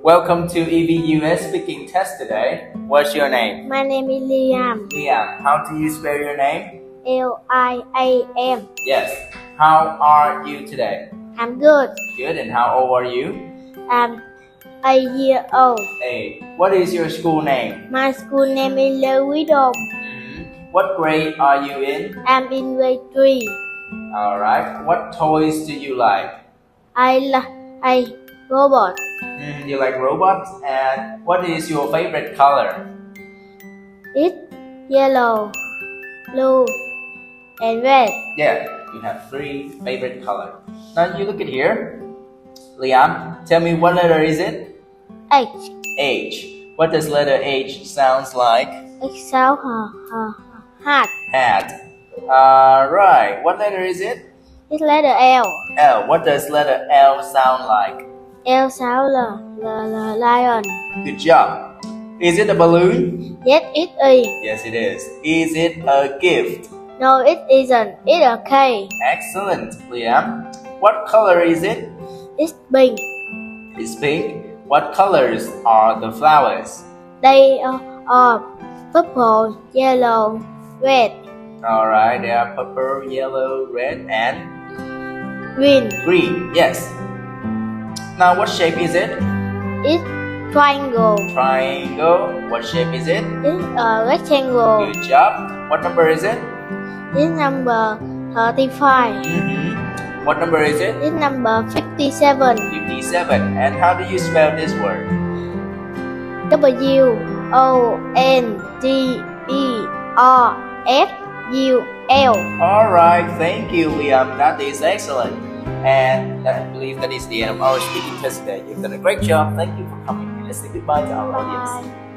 Welcome to EVUS speaking test today. What's your name? My name is Liam. Liam. How do you spell your name? Liam. Yes. How are you today? I'm good. Good. And how old are you? I'm 8 years old. 8. What is your school name? My school name is Louis Dom. What grade are you in? I'm in grade 3. Alright. What toys do you like? I like robot. You like robots? And what is your favorite color? It's yellow, blue, and red. Yeah, you have 3 favorite colors. Now you look at here. Liam, tell me what letter is it? H. H. What does letter H sounds like? H sound hat. Hat. Right. What letter is it? It's letter L. L. What does letter L sound like? L sound lion. Good job. Is it a balloon? Yes, it is. Yes, it is. Is it a gift? No, it isn't. It's a K. Excellent, Liam. What color is it? It's pink. It's pink. What colors are the flowers? They are purple, yellow, red, Alright, they are purple, yellow, red, and green. green. Yes. Now, what shape is it? It's triangle. Triangle. What shape is it? It's a rectangle. Good job. What number is it? It's number 35. What number is it? It's number 57. 57. And how do you spell this word? WONGERFUL. Alright, thank you, Liam. That is excellent. And I believe that is the end of our speaking test today. You've done a great job. Thank you for coming. Let's say goodbye to our audience. Bye.